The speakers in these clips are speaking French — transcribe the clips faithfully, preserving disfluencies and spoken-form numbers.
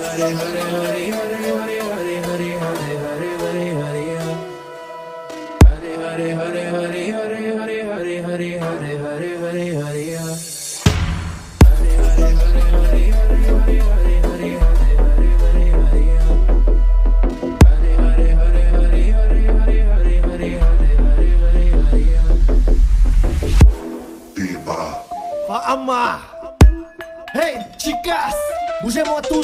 Fa'ama. Hey, chicas, bougez-moi tous.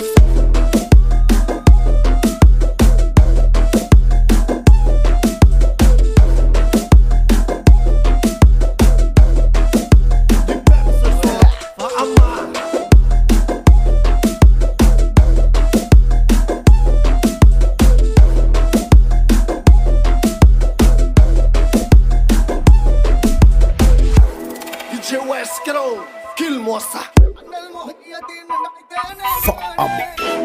D J Wescro, kill-moi ça. Fa'ama.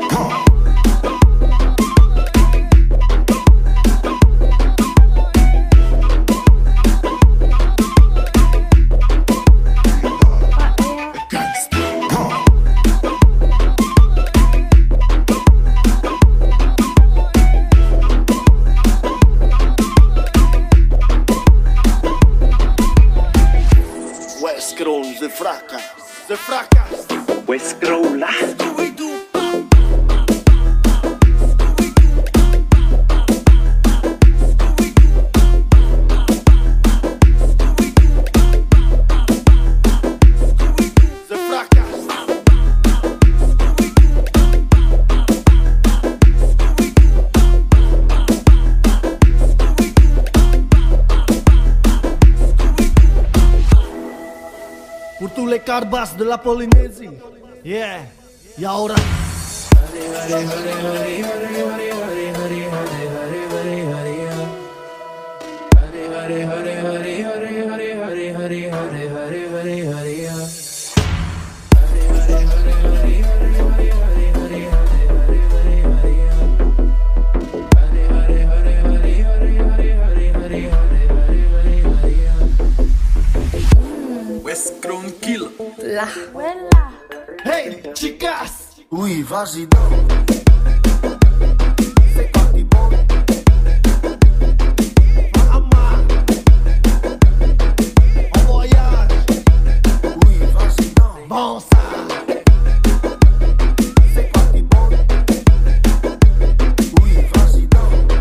Wescro, ze fracas, ze fracas. Wescro là. Pour tous les carbas de la Polynésie. Yeah. Y ahora. Wescro kill. La Hey, chicas. Oui, vas-y donc. C'est parti bon. Fa'ama. En voyage. Oui, vas-y donc. Bon ça. C'est parti bon. Oui, vas-y donc.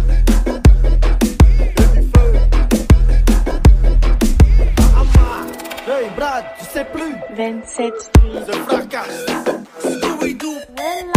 Fa'ama. Hey, Brad, tu sais plus. vingt-sept The fracas. Scooby-Doo. Well